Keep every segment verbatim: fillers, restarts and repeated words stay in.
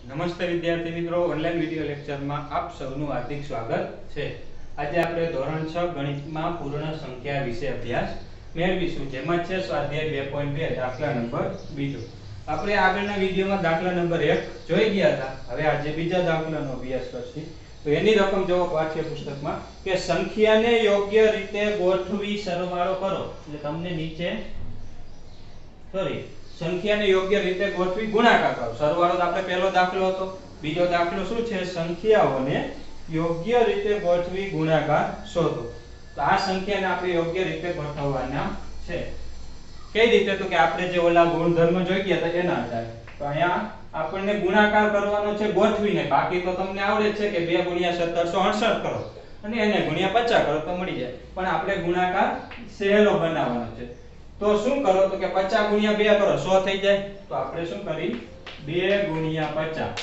નમસ્તે વિદ્યાર્થી મિત્રો, ઓનલાઈન વિડિયો લેક્ચરમાં આપ સૌનું હાર્દિક સ્વાગત છે। આજે આપણે ધોરણ છ ગણિતમાં પૂર્ણ સંખ્યા વિશે અભ્યાસ મેળવીશું, જેમાં છે સ્વાધ્યાય બે પોઈન્ટ બે દાખલા નંબર બીજો। આપણે આગળના વિડિયોમાં દાખલા નંબર એક જોઈ ગયા હતા। હવે આજે બીજા દાખલાનો અભ્યાસ કરશું। તો એની રકમ જો પાઠ્યપુસ્તકમાં કે સંખ્યાને યોગ્ય રીતે ગોઠવી સરવાળો કરો, એટલે તમને નીચે સોરી સંખ્યાને યોગ્ય રીતે ગોઠવી ગુણાકાર કરો। સરવાળો તો આપણે પહેલો દાખલો હતો। બીજો દાખલો શું છે? સંખ્યાઓને યોગ્ય રીતે ગોઠવી ગુણાકાર શોધો। તો આ સંખ્યાને આપણે યોગ્ય રીતે ગોઠવવાના છે। કઈ રીતે? તો કે આપણે જે ઓલા ગુણધર્મ જોઈ ગયા હતા એના આધારે। તો અહીંયા આપણને ગુણાકાર કરવાનો છે ગોઠવીને, બાકી તો તમને આવડે છે કે બે ગુણ્યા સત્તરસો અડસઠ કરો અને એને ગુણ્યા પચાસ કરો તો મળી જાય, પણ આપણે ગુણાકાર સહેલો બનાવવાનો છે। તો શું કરો? તો કે પચાસ ગુણ્યા બે કરો, સો થઈ જાય। તો આપણે શું કરી? બે ગુણ્યા પચાસ।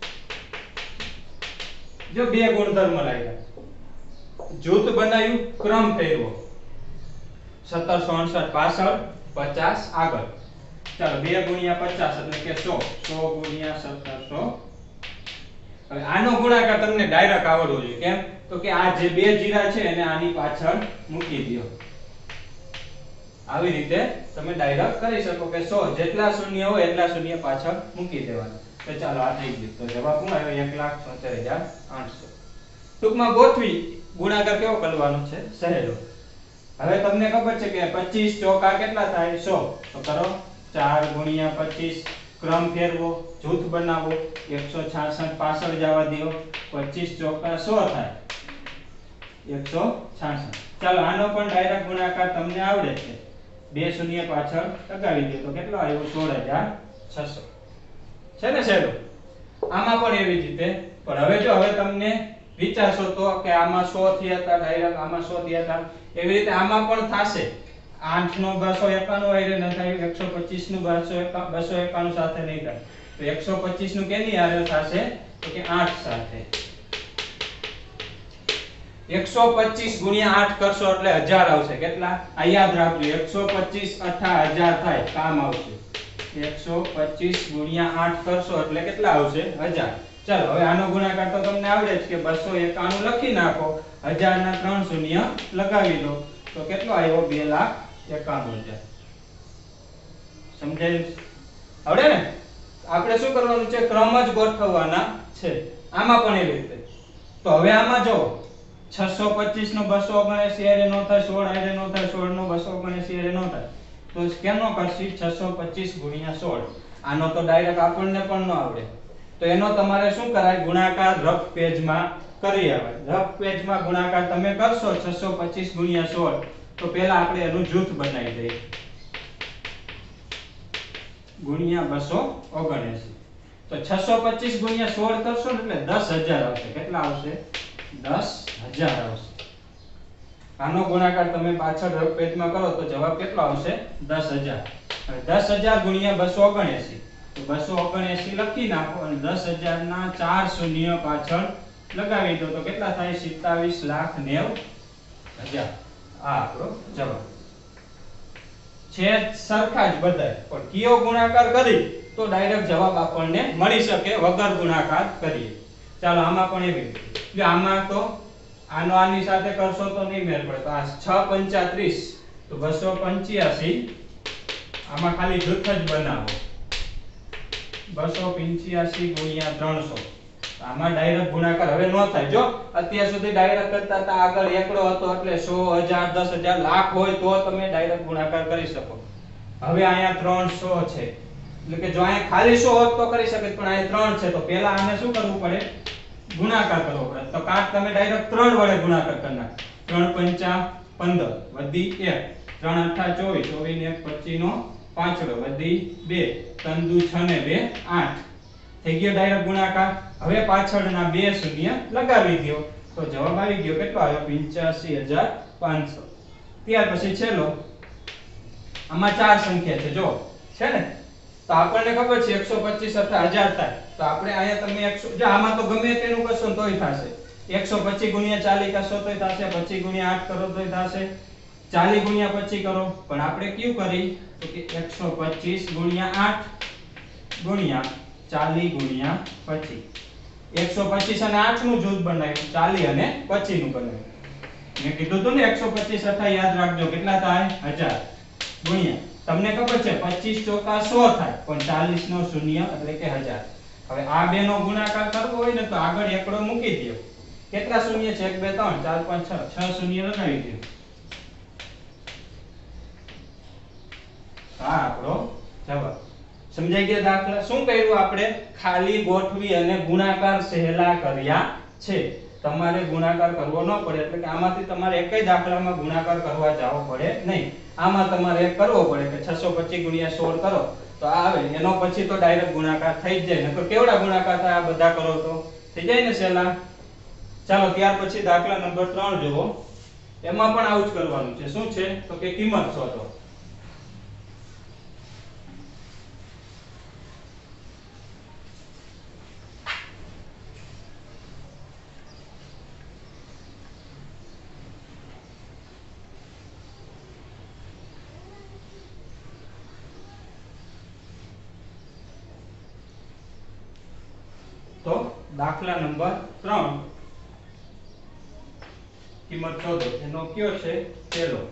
જો બે ગુણધર્મ લાગ્યા, જૂથ બનાવ્યું, ક્રમ ફેરવો, સત્તરસો અડસઠ પાછળ, પચાસ આગળ। ચાલો બે ગુણ્યા પચાસ એટલે કે સો, સો ગુણ્યા સત્તરસો। હવે આનો ગુણાકાર તમને ડાયરેક્ટ આવડવો જોઈએ। કેમ? તો કે આ જે બે જીરા છે એને આની પાછળ મૂકી દો। આવી રીતે તમે ડાયરેક્ટ કરી શકો કે સો જેટલા શૂન્ય હોય એટલા શૂન્ય પાછળ મૂકી દેવાના। તો ચાલો આ થઈ ગયું। તો જવાબ શું આવ્યો? એક લાખ છોતેર હજાર આઠસો। ટૂંકમાં ગોઠવી ગુણાકાર કેવો કરવાનો છે? સહેલો। હવે તમને ખબર છે કે પચીસ ચોકા કેટલા થાય? સો। તો કરો ચાર ગુણ્યા પચીસ, ક્રમ ફેરવો, જૂથ બનાવો, એકસો છાસઠ પાછળ જવા દો, પચીસ ચોકા સો થાય એકસો છાસઠ। ચાલો આનો પણ ડાયરેક્ટ ગુણાકાર તમને આવડે છે। બે શૂન્ય પાછળ લગાવી દો તો કેટલો આવ્યો? સોળ હજાર છસો। છે ને સહેલો? આમાં પણ એવી જ રીતે, પણ હવે જો હવે તમને વિચારશો તો કે આમાં સો થયા હતા ડાયરેક્ટ, આમાં સો થયા હતા, એવી રીતે આમાં પણ થાશે। આઠ નો બસો એકાણું આયરે ન થાય, એકસો પચીસ નું બસો એકાણું સાથે નહીં થાય, તો એકસો પચીસ નું કેની હારે થશે? તો કે આઠ સાથે। એકસો પચીસ ગુણ્યા આઠ કરશો એટલે હજાર આવશે। કેટલા? આ યાદ રાખજો, એકસો પચીસ અઠા હજાર થાય, કામ આવશે। એકસો પચીસ ગુણ્યા આઠ કરશો એટલે કેટલા આવશે? હજાર। ચાલો હવે આનો ગુણાકાર તો તમને આવડે જ કે બસો એકાણું લખી નાખો, હજાર ના ત્રણ શૂન્ય લગાવી દો તો કેટલો આવ્યો? બે લાખ એકાણું હજાર। સમજાયું? આવડે ને? આપણે શું કરવાનું છે? ક્રમ જ ગોઠવવાના છે। આમાં પણ એવી રીતે। તો હવે આમાં જો છસો પચીસ નો બસો ઓગણએંસી હારે નો થાય, સોળ હારે નો થાય, સોળ નો બસો ઓગણએંસી હારે નો થાય, તો કેનો કરશી? છસો પચીસ ગુણ્યા સોળ। આનો તો ડાયરેક્ટ આપણને પણ ન આવડે, તો એનો તમારે શું કરાય? ગુણાકાર રફ પેજમાં કરી આવે। રફ પેજમાં ગુણાકાર તમે કરશો છસો પચીસ ગુણ્યા સોળ, તો પહેલા આપણે એનું જૂથ બનાવી દઈએ, ગુણ્યા બસો ઓગણએંસી। તો છસો પચીસ ગુણ્યા સોળ કરશો ને એટલે દસ હજાર આવશે। કેટલા આવશે? દસ હજાર આવશે। આનો ગુણાકાર તમે પાછળ રફ પેજમાં કરો તો જવાબ કેટલો આવશે? દસ હજાર। હવે દસ હજાર ગુણ્યા બસો ઓગણએંસી, તો બસો ઓગણએંસી લખી નાખો અને દસ હજાર ના ચાર શૂન્ય પાછળ લગાવી દો તો કેટલા થાય? સિત્તાવીસ લાખ નેવું હજાર। આ આપણો જવાબ છે। સરખા જ બધાય, પણ કયો ગુણાકાર કરી તો ડાયરેક્ટ જવાબ આપણને મળી શકે વગર ગુણાકાર કરીએ। ચાલો આમાં પણ એવી જો આમાં તો આનો આની સાથે કરશો તો નહીં મેળ પડે, તો આ છ પંચા ત્રીસ, તો બસો પંચ્યાસી, આમાં ખાલી જૂથ જ બનાવો, બસો પંચ્યાસી ગુણ્યા ત્રણસો, આમાં ડાયરેક્ટ ગુણાકાર હવે ન થાય। જો અત્યાર સુધી ડાયરેક્ટ કરતા હતા, આગળ એકડો હતો એટલે સો હજાર દસ હજાર લાખ હોય તો તમે ડાયરેક્ટ ગુણાકાર કરી શકો। હવે અહીંયા ત્રણસો છે એટલે કે જો અહીંયા ખાલી સો હોત તો કરી શકે, પણ અહીંયા ત્રણ છે તો પહેલા આને શું કરવું પડે? ગુણાકાર કરવો પડે। તો કાટ તમે ડાયરેક્ટ ત્રણ વડે ગુણાકાર કરી નાખો, ત્રણ પંચા પંદર વધી એક, ત્રણ અઠા ચોવીસ, ચોવીસ ને એક પચીસ નો પાંચડો વધી બે, ત્રણ દુ છ ને બે આઠ, થઈ ગયો ડાયરેક્ટ ગુણાકાર। હવે પાછળના બે શૂન્ય લગાવી દો તો જવાબ આવી ગયો કેટલો આવ્યો? પંચ્યાસી હજાર પાંચસો। ત્યાર પછી છેલ્લો, આમાં ચાર સંખ્યા છે જો, છે ને? તો આપણને ખબર છે એકસો પચીસ અઠા હજાર થાય, તો આપણે અહીંયા તમે એકસો જો આમાં તો ગમે તેનું કરશો તોય થશે। એકસો પચીસ ગુણ્યા ચાલીસ કરશો તોય થશે, પચીસ ગુણ્યા આઠ કરો તોય થશે, ચાલીસ ગુણ્યા પચીસ કરો, પણ આપણે કયું કરી? તો કે એકસો પચીસ ગુણ્યા આઠ ગુણ્યા ચાલીસ ગુણ્યા પચીસ. એકસો પચીસ અને આઠ નું જૂથ બનાવ્યું, ચાલીસ અને પચીસ નું બનાવ્યું. મેં કીધું હતું ને એકસો પચીસ અઠા યાદ રાખજો, કેટલા થાય? હજાર. ગુણ્યા તમને ખબર છે પચીસ ચોકા સો થાય, પણ ચાલીસ નો શૂન્ય એટલે કે હજાર. હવે આ બે નો ગુણાકાર કરવો હોય ને તો આગળ એકડો મૂકી દો. કેટલા શૂન્ય છે? એક બે ત્રણ ચાર પાંચ છ, છ શૂન્ય લગાવી દો. હા આપણો જવાબ. સમજાઈ ગયા દાખલા? શું કર્યું આપણે? ખાલી ગોઠવી અને ગુણાકાર સહેલા કર્યા છે. તમારે ગુણાકાર કરવો ન પડે, એટલે કે આમાંથી તમારે એકય દાખલામાં ગુણાકાર કરવા જવો પડે નહીં. આમાં તમારે એક કરવો પડે કે છસો પચીસ ગુણ્યા સોળ કરો તો આ આવે, એનો પછી તો ડાયરેક્ટ ગુણાકાર થઈ જ જાય. નકર કેવડા ગુણાકાર થાય? આ બધા કરો તો થઈ જાય ને સહેલા. ચાલો ત્યાર પછી દાખલા નંબર ત્રણ જુઓ. એમાં પણ આવું જ કરવાનું છે. શું છે? તો કે કિંમત શોધો. તો દાખલા નંબર ત્રણ કિંમત શોધો. એનો કયો છે? પહેલો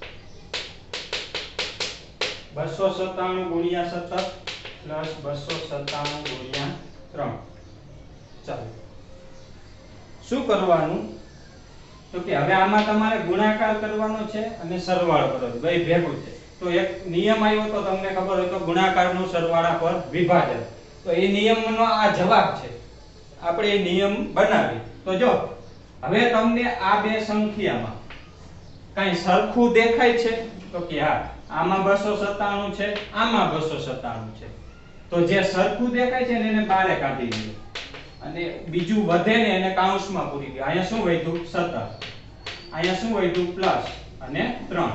બસો સત્તાણું ગુણ્યા સત્તર પ્લસ બસો સત્તાણું ગુણ્યા ત્રણ. ચાલો શું કરવાનું? તો કે હવે આમાં તમારે ગુણાકાર કરવાનો છે અને સરવાળો કરવાનો, બે ભેગું છે. તો એક નિયમ આવ્યો તો તમને ખબર હોય તો ગુણાકારનું સરવાળા પર વિભાજન. તો એ નિયમનો આ જવાબ છે. આપણે એ નિયમ બનાવી તો જો હવે તમને આ બે સંખ્યામાં કઈ સરખું દેખાય છે? તો કે હા, આમાં બસો સત્તાણું છે, આમાં બસો સત્તાણું છે. તો જે સરખું દેખાય છે ને એને બારે કાઢી દો અને બીજું વધે ને એને કૌંસમાં પૂરી દો. અહીંયા શું વધ્યું? સત્તર. અહીંયા શું વધ્યું? પ્લસ અને ત્રણ.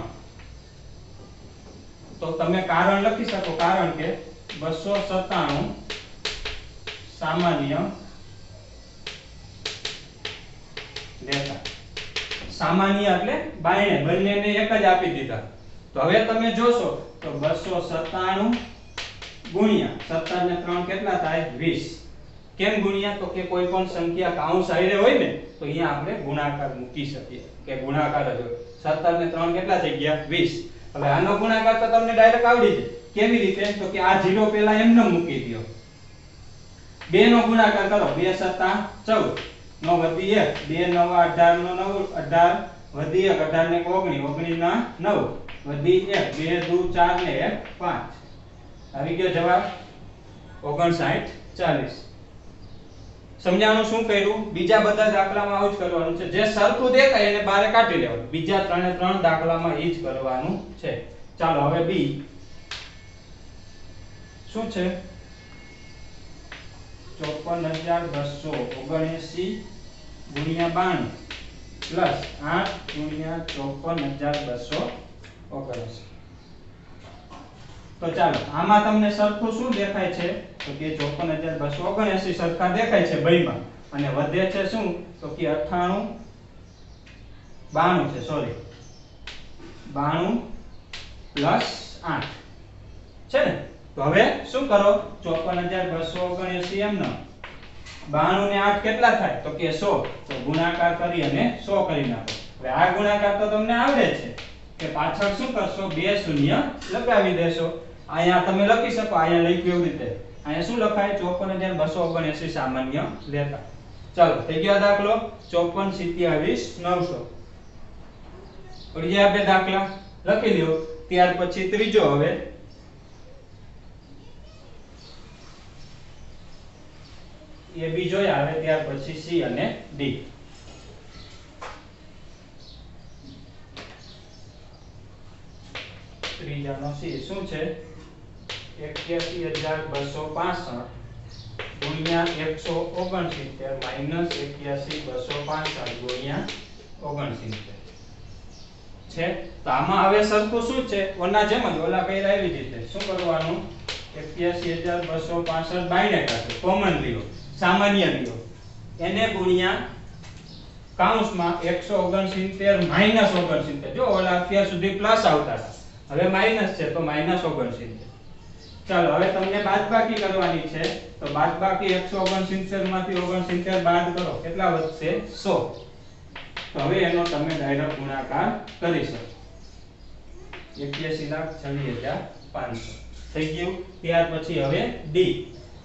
તો તમે કારણ લખી શકો, કારણ કે બસો સત્તાણું સામાન્ય લેતા. સામાન્ય એટલે બાયણે બંનેને એક જ આપી દીધા. તો હવે તમે જોશો તો બસો સત્તાણું ગુણ્યા સત્તર ને ત્રણ કેટલા થાય? વીસ. કેમ ગુણ્યા? તો કે કોઈ પણ સંખ્યા કૌંસ આયરે હોય ને તો અહીંયા આપણે ગુણાકાર મૂકી શકીએ કે ગુણાકાર જ હોય. સત્તર ને ત્રણ કેટલા થઈ ગયા? વીસ. હવે આનો ગુણાકાર તો તમને ડાયરેક્ટ આવડી જાય. કેવી રીતે? તો કે આ ઝીરો પહેલા એમને મૂકી દો. બે નો ગુણાકાર કરો, બે સત્તા ચૌદ, નો વધી એક, બે નવા અઢાર, નો નવ અઢાર, વધી એક, અઢાર ને ઓગણીસ, ઓગણીસ ના નવ, વધી એક, બે દુ ચાર ને એક પાંચ. આવી ગયો જવાબ ઓગણસાઠ ચાલીસ. સમજાણું શું કર્યું? બીજા બધા દાખલામાં આવું જ કરવાનું છે. જે સરખું દેખાય એને બારે કાઢી લેવાનું. બીજા ત્રણે ત્રણ દાખલામાં એ જ કરવાનું છે. ચાલો હવે બી શું છે? ચોપન હજાર બસો ઓગણએસી ગુણ્યા બાણું પ્લસ આઠ ગુણ્યા ચોપન હજાર બસો ઓગણએસી. તો ચાલો આમાં તમને સરખું શું દેખાય છે? તો કે ચોપન હજાર બસો ઓગણએસી સરખા દેખાય છે બેયમાં. અને વધે છે શું? તો કે અઠ્ઠાણું બાણું છે, સોરી બાણું પ્લસ આઠ છે ને. તો હવે શું કરો? ચોપન હજાર બસો ઓગણએસી એમનો બાણું ને આઠ કેટલા થાય? તો કે સો. તો ગુણાકાર કરી અને સો કરી નાખો. હવે આ ગુણાકાર તો તમને આવડે છે કે પાછળ શું કરશો? બે શૂન્ય લગાવી દેશો. અહીંયા તમે લખી શકો, અહીંયા લખ્યું એવી રીતે. અહીંયા શું લખાય? ચોપન હજાર બસો ઓગણએસી સામાન્ય લેતા. ચાલો થઈ ગયો દાખલો. ચોપન સત્યાવીસ નવસો. બીજા બે દાખલા લખી લ્યો. ત્યાર પછી ત્રીજો હવે એ બી જોયા. હવે ત્યાર પછી સી અને ડી. ત્રીજાનો સી શું છે? એક્યાસી હજાર બસો પાસઠ ગુણ્યા એકસો ઓગણસિત્તેર માઇનસ એક્યાસી બસો પાસઠ ગુણ્યા ઓગણસિત્તેર છે. તો આમાં હવે સરખું શું છે? ઓના જેમ જ ઓલા કર્યા એવી રીતે શું કરવાનું? એક્યાસી હજાર બસો પાસઠ બાયણે કાઢો, કોમન લ્યો, સામાન્ય લ્યો, એને ગુણ્યા કૌંસમાં એકસો ઓગણસિત્તેર માઇનસ ઓગણસિત્તેર. જો ઓલા અત્યાર સુધી પ્લસ આવતા હતા, હવે માઇનસ છે તો માઇનસ ઓગણસિત્તેર. ચાલો હવે તમને બાદબાકી કરવાની છે તો બાદબાકી એકસો ઓગણસિત્તેર માંથી ઓગણસિત્તેર બાદ કરો કેટલા વધશે સો તો હવે એનો તમે ડાયરેક્ટ ગુણાકાર કરી શકો એક્યાસી લાખ છવ્વીસ હજાર પાંચસો થઈ ગયું ત્યાર પછી હવે ડી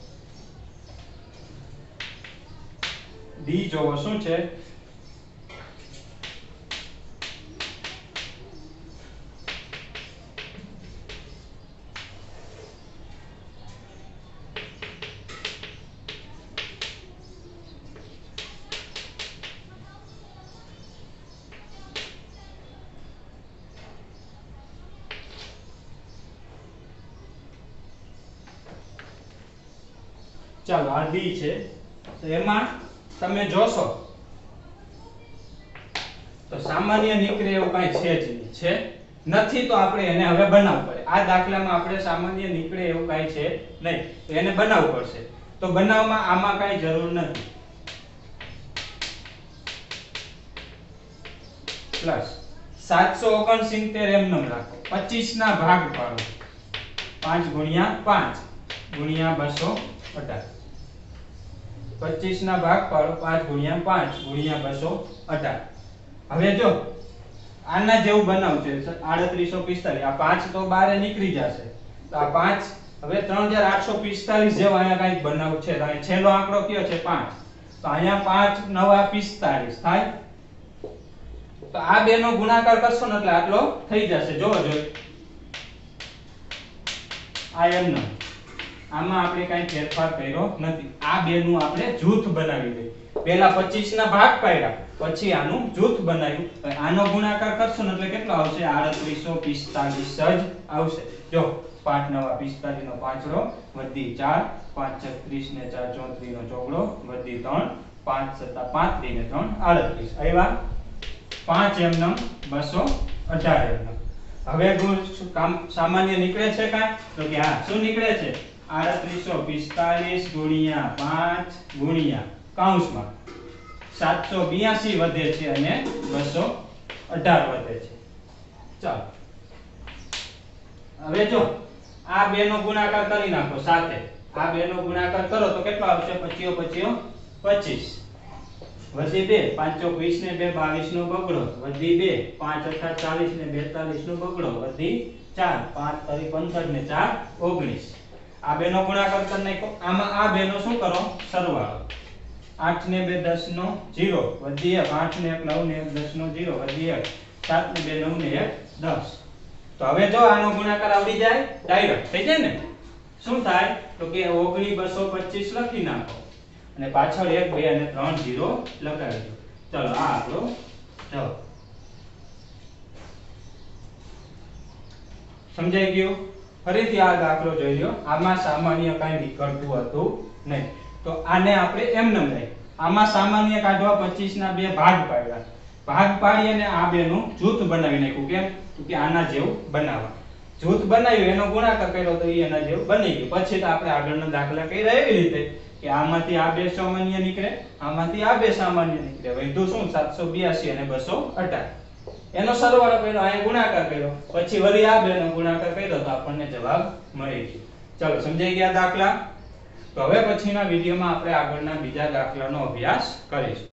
ડી જોવો શું છે ચાલો આ ડી છે તો એમાં તમે જોશો તો સામાન્ય નીકળે એવું કઈ છે જ નહીં છે નથી તો આપણે એને હવે બનાવવું પડે આ દાખલામાં આપણે સામાન્ય નીકળે એવું કઈ છે નહીં તો એને બનાવવું પડશે તો બનાવવામાં આમાં કઈ જરૂર નથી પ્લસ સાતસો ઓગણસિત્તેર એમ નામ રાખો પચીસ ના ભાગ પાડો પાંચ ગુણ્યા પાંચ ગુણ્યા બસો અઢાર પચીસ ના ભાગ પાડો પાંચ ગુણ્યા પાંચ ગુણ્યા બસો અઢાર હવે જો આના જેવું બનાવજો આડત્રીસો પિસ્તાલીસ આ પાંચ તો બારે નીકળી જશે તો આ પાંચ હવે ત્રણ હજાર આઠસો પિસ્તાલીસ જેવો અહીંયા કઈક બનાવ છે તો અહીં છેલ્લો આંકડો કયો છે પાંચ તો અહીંયા પાંચ નવા પિસ્તાલીસ થાય તો આ બે નો ગુણાકાર કરશો ને એટલે આટલો થઈ જશે જોવો જો આ એમ ન આમાં આપણે કઈ ફેરફાર કર્યો નથી આ બે નું આપણે જૂથ બનાવી દઈએ પહેલા પચીસ ના ભાગ પાડ્યા પછી આનું જૂથ બનાવ્યું આનો ગુણાકાર કરશો ને એટલે કેટલો આવશે આડત્રીસો પિસ્તાલીસ જ આવશે જો પાંચ નવા પિસ્તાલીસ નો પાંચડો વધી ચાર પાંચ છત્રીસ ને ચાર ચોત્રીસ નો ચોગડો વધી ત્રણ પાંચ સત્તા પાંત્રીસ ને ત્રણ આડત્રીસ આવ્યા પાંચ એમનમ બસો અઢાર એમનમ હવે કામ સામાન્ય નીકળે છે કાંઈ તો કે હા શું નીકળે છે આડત્રીસો પિસ્તાલીસ ગુણ્યા પાંચ ગુણ્યા કૌંસમાં સાતસો બ્યાસી વધે છે અને બસો અઢાર વધે છે ચાલો હવે જો આ બે નો ગુણાકાર કરી નાખો સાથે આ બે નો ગુણાકાર કરો તો કેટલો આવશે પચીઓ પચીઓ પચીસ વધી બે પાંચો વીસ ને બે બાવીસ નો બગડો વધી બે પાંચ અઠા ચાલીસ ને બેતાલીસ નો બગડો વધી ચાર પાંચ તરી પંદર ને ચાર ઓગણીસ આ બે નો ગુણાકાર કરી નાખો આમાં આ બે નો શું કરો સરવાળો આઠ ને બે દસ નો જીરો વધી એક આઠ ને એક નવ ને એક દસ નો જીરો વધી એક સાત ને બે નવ ને એક દસ તો હવે જો આનો ગુણાકાર આવડી જાય ડાયરેક્ટ થઈ જાય ને શું થાય તો કે ઓગણીસ બસો પચીસ લખી નાખો અને પાછળ એક બે અને ત્રણ જીરો લગાવી દો ચલો આ આપણો જવાબ સમજાઈ ગયું ફરીથી આ દાખલો જોઈ લો આમાં સામાન્ય કાંઈ નીકળતું હતું નહીં તો આને આપણે એમ નમ લઈ આમાં સામાન્ય કાઢવા પચીસ ના બે ભાગ પાડ્યા ભાગ પાડી અને આ બે નું જૂથ બનાવી નાખ્યું કેમ તો કે આના જેવું બનાવવા જૂથ બનાવ્યું એનો ગુણાકાર કર્યો તો એ એના જેવું બની ગયું પછી તો આપણે આગળના દાખલા કર્યા એવી રીતે કે આમાંથી આ બે સામાન્ય નીકળે આમાંથી આ બે સામાન્ય નીકળે વધુ શું સાતસો બ્યાસી અને બસો અઢાર એનો સરવાળો કર્યો અહીં ગુણાકાર કર્યો પછી વળી આ બે નો ગુણાકાર કર્યો તો આપણને જવાબ મળી ગયો ચાલો સમજાઈ ગયા દાખલા તો હવે પછીના વિડિયોમાં આપણે આગળના બીજા દાખલાનો અભ્યાસ કરીશું